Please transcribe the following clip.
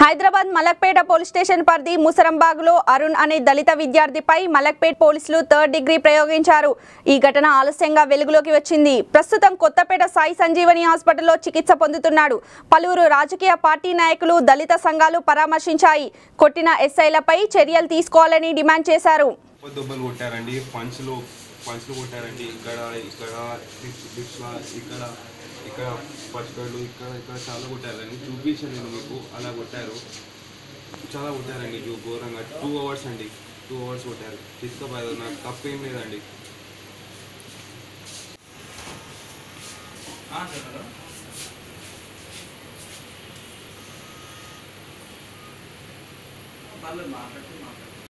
Hyderabad Malakpet police station పరిధి ముసరంబాగ్లో అరుణ్ అనే దళిత విద్యార్థిపై మలక్పేట పోలీసులు థర్డ్ డిగ్రీ ప్రయోగించారు. ఈ ఘటన ఆలస్యంగా వెలుగులోకి వచ్చింది. ప్రస్తుతం కొత్తపేట సాయి సంజీవని హాస్పిటల్లో చికిత్స పొందుతున్నాడు. పలువురు రాజకీయ పార్టీ నాయకులు, దళిత సంఘాలు పరామర్శించాయి. కొట్టిన ఎస్ఐలపై చర్యలు తీసుకోవాలని డిమాండ్ చేశారు. ఇక్కడ పచ్చగడ్లు ఇక్కడ చాలా కొట్టారండి. చూపించాను నేను మీకు, అలా కొట్టారు, చాలా కొట్టారండి. ఘోరంగా 2 hours అండి, 2 hours కొట్టారు. తీసుకుపోయారు, నాకు తప్పేం లేదండి. మాట్లాడుతూ